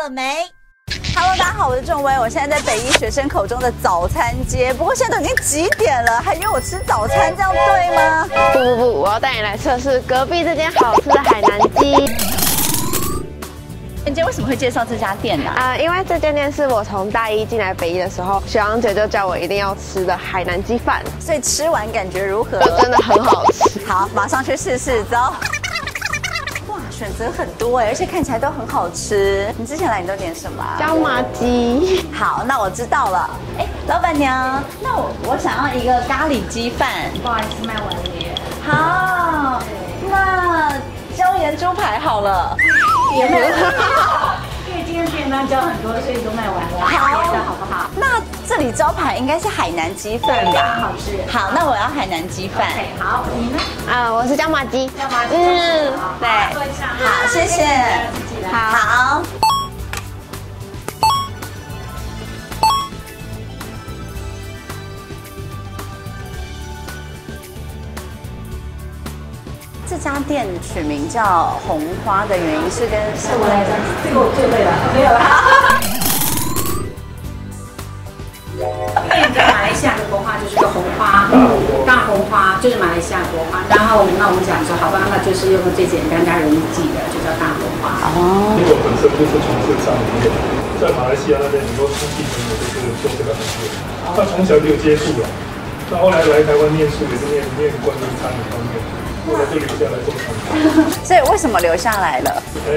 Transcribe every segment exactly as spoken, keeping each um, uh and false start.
没 ？Hello， 大家好，我是仲威，我现在在北医学生口中的早餐街。不过现在都已经几点了，还约我吃早餐，这样对吗？ 不不不，我要带你来测试隔壁这间好吃的海南鸡。 今天为什么会介绍这家店呢？ 啊、呃，因为这间店是我从大一进来北医的时候，学长姐就叫我一定要吃的海南鸡饭， 所以吃完感觉如何？ 就真的很好吃。 好，马上去试试，走。哇，选择很多哎，而且看起来都很好吃。你之前来你都点什么、啊？ 椒麻鸡。 好，那我知道了。哎，老板娘，那我我想要一个咖喱鸡饭。 不好意思，卖完了耶。 好，那椒盐猪排好了。 也卖完了，因为今天便当交很多，所以都卖完了。 好， 好不好？ 那这里招牌应该是海南鸡饭吧？ 好吃。 好，那我要海南鸡饭。 OK， 好，你呢？ 啊、呃，我是椒麻鸡。 椒麻鸡。 嗯， 对。好，谢谢。好。好 这家店取名叫红花的原因是跟是我来着，这个我最会了，没有啦。因为马来西亚的国花就是个红花，大红花就是马来西亚国花。然后那我们讲说，好吧，那就是用最简单、大家容易记的，就叫大红花。哦。因为我本身就是从事商业，在马来西亚那边很多亲戚朋友都是做这个行业，他从小就有接触了。那后来来台湾念书也是念念关于餐饮方面。 后来就留下来做餐饮， 所以为什么留下来了？ 呃，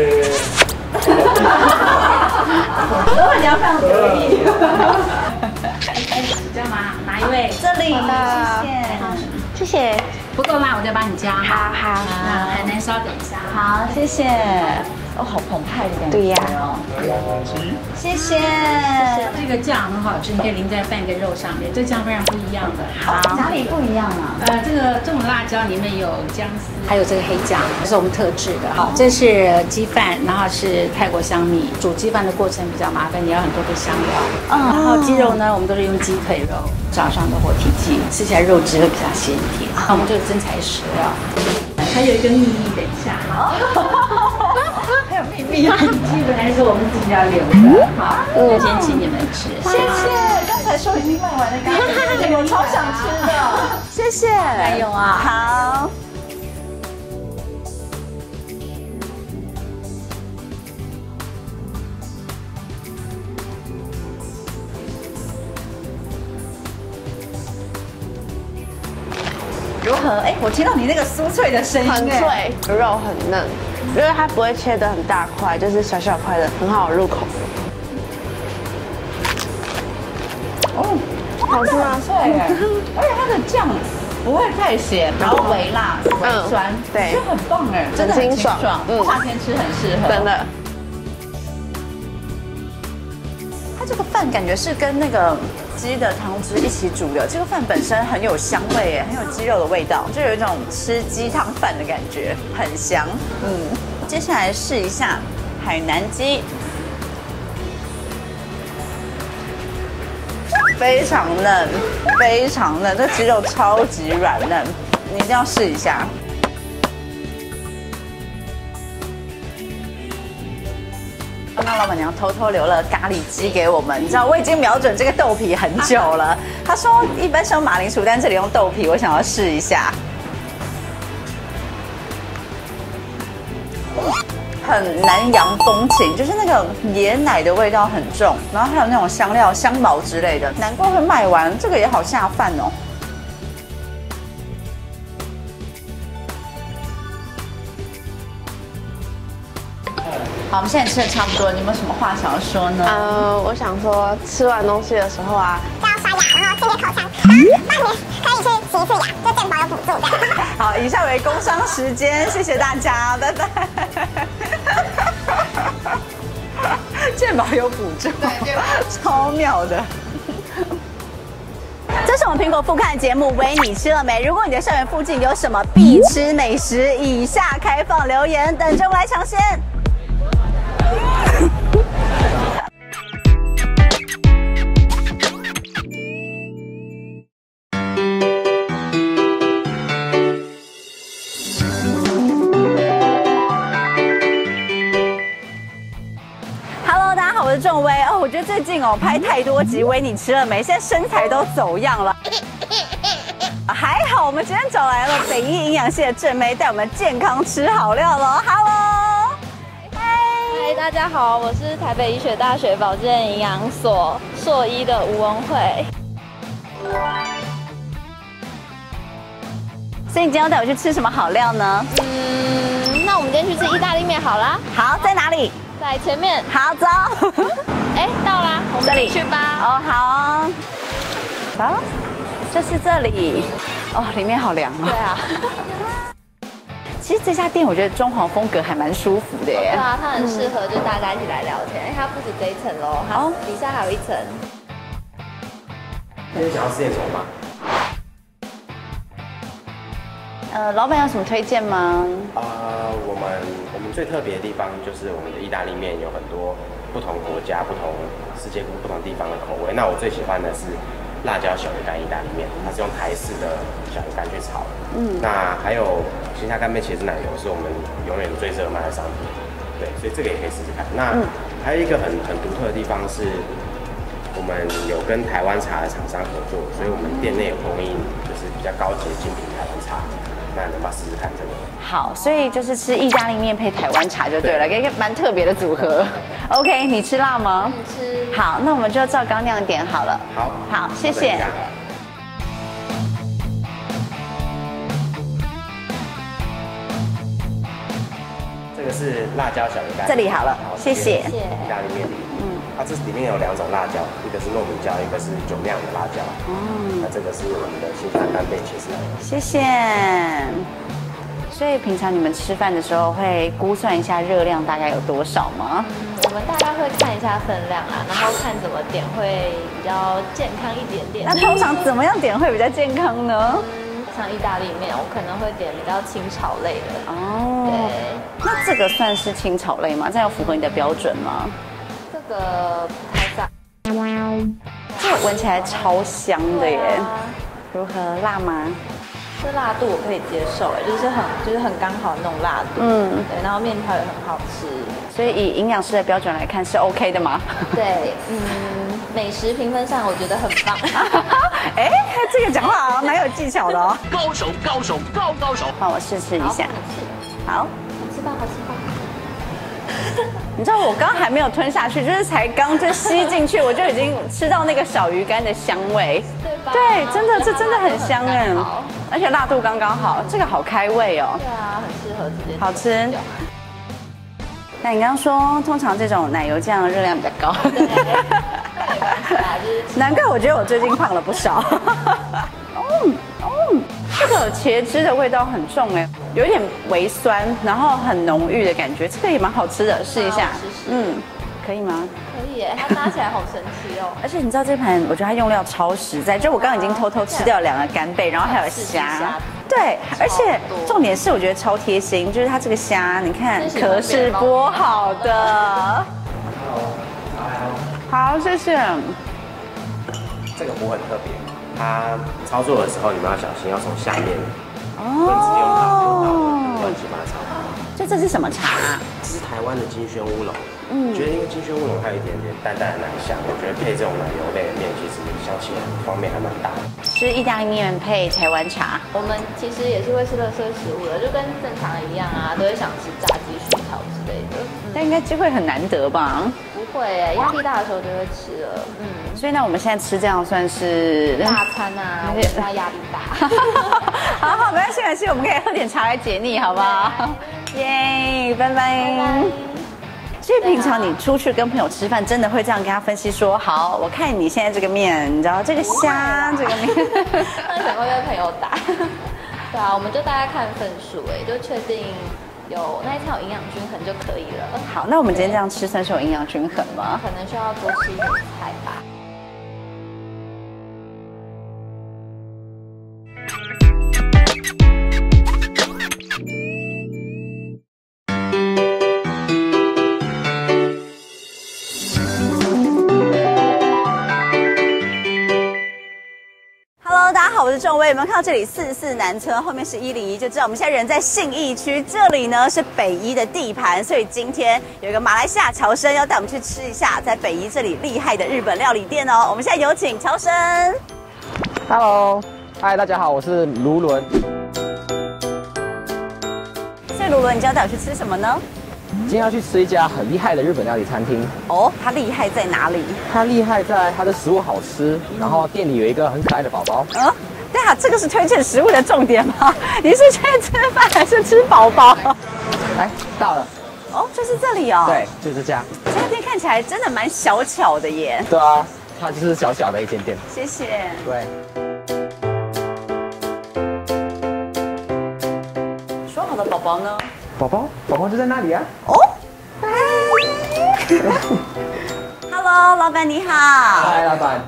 老板娘非常得意。开始加码，哪一位？ 这里， 谢谢。谢谢。 不够辣，我再帮你加。 好好。 那海南稍等一下。 好，谢谢。哦，好澎湃的感觉。 对呀。 谢谢。 这个酱很好吃，你可以淋在饭跟肉上面，这酱非常不一样的。 好，哪里不一样啊？ 呃，这个这种辣椒里面有姜丝，还有这个黑酱，这是我们特制的。好，这是鸡饭，然后是泰国香米。煮鸡饭的过程比较麻烦，你要很多的香料。嗯，然后鸡肉呢，我们都是用鸡腿肉炸上的活体鸡，吃起来肉质会比较鲜甜。好，我们这个真材实料。还有一个秘密，等一下。好。 还有秘密，鸡本来是我们自己要留的，好，我先请你们吃， 谢谢。刚才说已经卖完了，刚才我超想吃的，谢谢。 还有啊， 好。如何？哎，我听到你那个酥脆的声音， 很脆，肉很嫩。 因为它不会切得很大块，就是小小块的，很好入口。 哦，好吃吗？脆哎，而且它的酱不会太咸，然后微辣、微酸， 对， 就很棒哎，真的很清爽，嗯，夏天吃很适合， 真的。 它这个饭感觉是跟那个鸡的汤汁一起煮的，这个饭本身很有香味哎，很有鸡肉的味道，就有一种吃鸡汤饭的感觉，很香。嗯，接下来试一下海南鸡，非常嫩，非常嫩，这鸡肉超级软嫩，你一定要试一下。 刚刚老板娘偷偷留了咖喱鸡给我们，你知道我已经瞄准这个豆皮很久了。她说一般是用马铃薯，但这里用豆皮，我想要试一下。很南洋风情，就是那个椰奶的味道很重，然后还有那种香料、香茅之类的，难怪会卖完。这个也好下饭哦。 好，我们现在吃的差不多，你有没有什么话想要说呢？ 呃，我想说，吃完东西的时候啊， 要刷牙，然后清洁口腔，然后半年可以去洗一次牙，这健保有补助的。 好，以下为工商时间，谢谢大家，拜拜。健保有补助，对，超妙的。这是我们苹果副刊的节目，喂，你吃了没？如果你的校园附近有什么必吃美食，以下开放留言，等着我来抢先。 仲威哦，我觉得最近哦拍太多集威你吃了没，现在身材都走样了。还好我们今天找来了北医营养系的正妹，带我们健康吃好料喽。Hello， 嗨，大家好，我是台北医学大学保健营养所硕一的吴文慧。 所以你今天要带我去吃什么好料呢？ 嗯，那我们今天去吃意大利面好啦。 好，在哪里？ 在前面。 好，走。 哎，到啦，我们这里去吧。 哦，好。好，就是这里。哦，里面好凉哦。 对啊。 其实这家店我觉得装潢风格还蛮舒服的耶。 对啊，它很适合就大家一起来聊天，因为它不止这一层喽，它底下还有一层。 今天想要吃点什么吗？ 呃，老板有什么推荐吗？ 呃，我们我们最特别的地方就是我们的意大利面有很多不同国家、不同世界不同地方的口味。那我最喜欢的是辣椒小鱼干意大利面，它是用台式的小鱼干去炒的。嗯，那还有新下干贝茄子奶油是我们永远最热卖的商品。对，所以这个也可以试试看。那、嗯、还有一个很很独特的地方是，我们有跟台湾茶的厂商合作，所以我们店内有供应就是比较高级的精品台湾茶。那你们要试试看这个。 好，所以就是吃意大利面配台湾茶就对了，一个蛮特别的组合。OK， 你吃辣吗？ 吃。 好，那我们就照刚那样点好了。 好， 好，谢谢。 这个是辣椒小鱼干。 这里好了，谢谢。 意大利面。嗯，它这里面有两种辣椒，一个是糯米椒，一个是酒酿的辣椒。嗯，那这个是我们的新下干贝茄子奶油。 谢谢。所以平常你们吃饭的时候会估算一下热量大概有多少吗？ 嗯，我们大概会看一下分量啊，然后看怎么点会比较健康一点点。 那通常怎么样点会比较健康呢？ 嗯，像意大利面，我可能会点比较清炒类的。 哦， 对。 那这个算是清炒类吗？这样符合你的标准吗？ 这个不太算。 这个闻起来超香的耶， 啊、 如何？辣吗？ 这辣度我可以接受，哎，就是很就是很刚好那种辣度，嗯，对，然后面条也很好吃， 所以以营养师的标准来看是 OK 的吗？ 对，嗯，美食评分上我觉得很棒。 哎，这个讲话好像蛮有技巧的哦。 高手，高手，高高手。 帮我试吃一下。好， 好吃吧，好吃吧。 你知道我刚刚还没有吞下去，就是才刚就吸进去，我就已经吃到那个小鱼干的香味。 对吧？ 对，真的，这真的很香哎，而且辣度刚刚好，这个好开胃哦。 对啊，很适合直接。 好吃。那你刚刚说，通常这种奶油酱热量比较高。难怪我觉得我最近胖了不少。嗯嗯，这个茄汁的味道很重哎，有一点微酸，然后很浓郁的感觉，这个也蛮好吃的，试一下。嗯，可以吗？ 可以耶，它拿起来好神奇哦。 而且你知道这盘，我觉得它用料超实在，就我刚刚已经偷偷吃掉两个干贝，然后还有虾。对，而且重点是我觉得超贴心，就是它这个虾，你看壳是剥好的。好，谢谢。 这个壶很特别，它操作的时候你们要小心，要从下面，不能直接用刀刀乱七八糟。 就这是什么茶？ 这是台湾的金萱乌龙。嗯，觉得因为金萱乌龙它有一点点淡淡的奶香，我觉得配这种奶油类的面，其实香气方面还蛮大的。 吃意大利面配台湾茶， 我们其实也是会吃垃圾食物的，就跟正常一样啊，都会想吃炸鸡、薯条之类的。 但应该机会很难得吧？ 不会，压力大的时候就会吃了。嗯， 所以那我们现在吃这样算是大餐啊，我怕压力大。 好好，没关系，没关系，我们可以喝点茶来解腻，好不好？耶，拜拜。所以平常你出去跟朋友吃饭，真的会这样跟他分析说，好，我看你现在这个面，你知道这个虾，这个面， 那可能会跟朋友打。对啊，我们就大概看分数，哎，就确定有那一餐有营养均衡就可以了。 好，那我们今天这样吃算是有营养均衡吗？ 可能需要多吃一点菜吧。 大大家好，我是仲威。有没有看到这里四四南村后面是一零一，就知道我们现在人在信义区。这里呢是北一的地盘，所以今天有一个马来西亚侨生要带我们去吃一下在北一这里厉害的日本料理店哦。我们现在有请侨生。 Hello， 嗨，大家好，我是卢伦。 所以卢伦，你今天要带我去吃什么呢？ 今天要去吃一家很厉害的日本料理餐厅。 哦，它厉害在哪里？ 它厉害在它的食物好吃，然后店里有一个很可爱的宝宝。 嗯，对啊，这个是推荐食物的重点吗？你是去吃饭还是吃宝宝？ 来，到了。 哦，就是这里哦。 对，就是这家。 这家店看起来真的蛮小巧的耶。 对啊，它就是小小的一间店。 谢谢。 对。 说好的宝宝呢？ 宝宝，宝宝就在那里啊。 哦。Hello， 老板你好。 嗨，老板。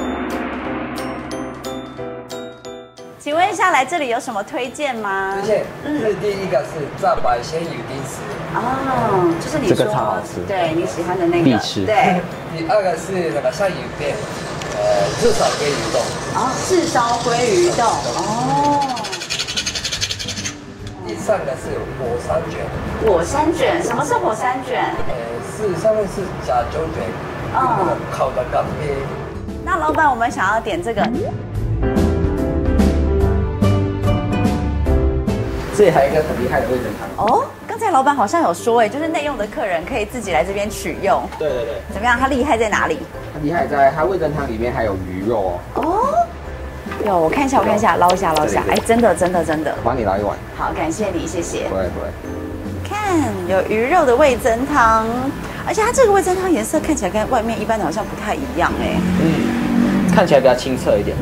请问一下，来这里有什么推荐吗？ 推荐，是第一个是炸白鲜鱼丁丝。 哦，就是你说这个超好吃， 对你喜欢的那个必吃。 对。 第二个是那个鳝鱼片，呃，炙烧鲑鱼冻。 哦，炙烧鲑鱼冻。哦。 第三个是火山卷。 火山卷，什么是火山卷？ 呃，是上面是加州卷，那个烤的干贝。 那老板，我们想要点这个。 这里还有一个很厉害的味噌汤。 哦，刚才老板好像有说，哎，就是内用的客人可以自己来这边取用。 对对对。 怎么样？它厉害在哪里？ 它厉害在它味噌汤里面还有鱼肉哦。 哦。有，我看一下，我看一下，捞一下，捞一下。哎，真的，真的，真的。 我帮你捞一碗。 好，感谢你，谢谢。 不会不会。 看，有鱼肉的味噌汤，而且它这个味噌汤颜色看起来跟外面一般的好像不太一样哎。 嗯，看起来比较清澈一点。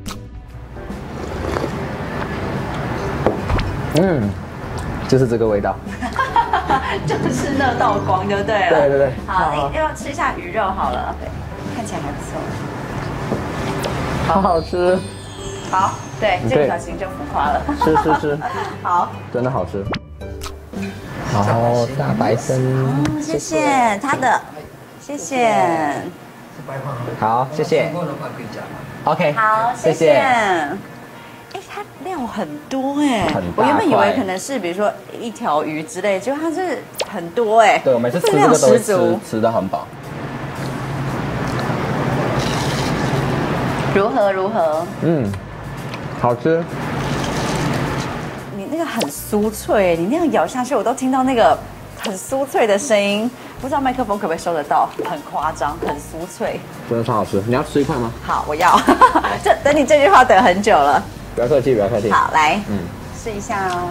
嗯，就是这个味道。 就是那道光就对了。 对对对。 好，你要不要吃一下鱼肉好了？对，看起来还不错。好好吃。 好，对，这个表情就浮夸了。 吃吃吃。 好， 真的好吃。好，大白参。 哦，谢谢他的，谢谢。 好，谢谢。OK， 好，谢谢。哎，它料很多哎，我原本以为可能是比如说一条鱼之类，结果它是很多哎。 对，我每次吃这个都会吃吃得很饱。 如何如何？ 嗯，好吃。 你那个很酥脆，你那样咬下去，我都听到那个很酥脆的声音。不知道麦克风可不可以收得到？很夸张，很酥脆， 真的超好吃。你要吃一块吗？ 好，我要。这等你这句话等很久了。 不要客气，不要客气。 好，来，嗯，试一下哦。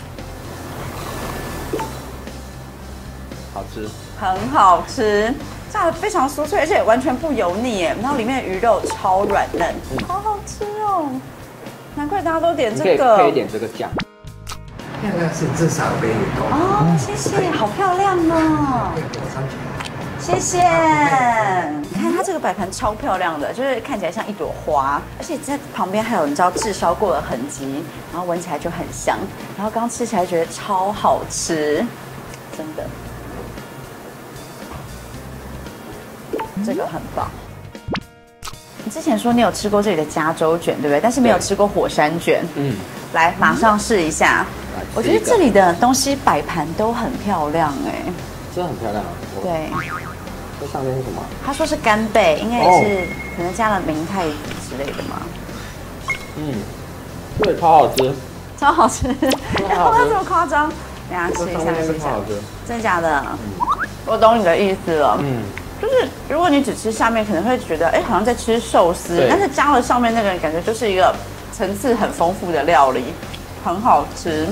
好吃， 很好吃。炸的非常酥脆，而且完全不油腻耶，然后里面的鱼肉超软嫩，嗯、好好吃哦！难怪大家都点这个， 可以点这个酱。 漂亮是至少鲑鱼冻哦，谢谢，好漂亮哦！谢谢。你看它这个摆盘超漂亮的，就是看起来像一朵花，而且在旁边还有你知道炙烧过的痕迹，然后闻起来就很香，然后刚吃起来觉得超好吃，真的。这个很棒。你之前说你有吃过这里的加州卷，对不对？但是没有吃过火山卷。嗯，来，马上试一下。我觉得这里的东西摆盘都很漂亮，哎， 真的很漂亮啊。 对。 这上面是什么？ 他说是干贝，应该也是可能加了明太子之类的嘛。 嗯，对，超好吃。 超好吃。然后它这么夸张，等下试一下，试一下。真的假的？我懂你的意思了。嗯。就是如果你只吃下面，可能会觉得哎，好像在吃寿司，但是加了上面那个，感觉就是一个层次很丰富的料理，很好吃。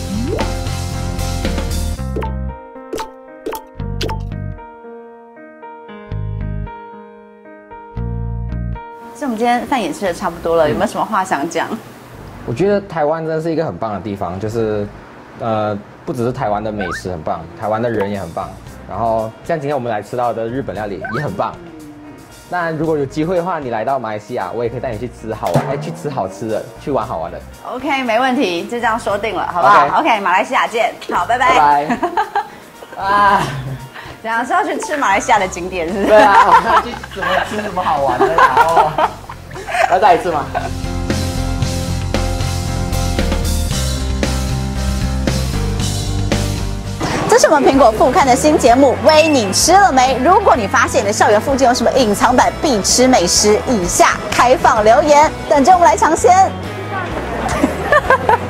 所以我们今天饭也吃的差不多了，有没有什么话想讲？ 我觉得台湾真的是一个很棒的地方，就是呃，不只是台湾的美食很棒，台湾的人也很棒。然后像今天我们来吃到的日本料理也很棒。当然，如果有机会的话，你来到马来西亚，我也可以带你去吃好玩，哎，去吃好吃的，去玩好玩的。 OK， 没问题，就这样说定了，好不好 ？OK，, okay 马来西亚见，好，拜拜。 拜拜。啊， 这样是要去吃马来西亚的景点，是不是？ 对啊，我们要去怎么吃什么好玩的，然后要再一次吗？ 这是我们苹果副刊的新节目《喂你吃了没》。如果你发现你的校园附近有什么隐藏版必吃美食，以下开放留言，等着我们来尝鲜。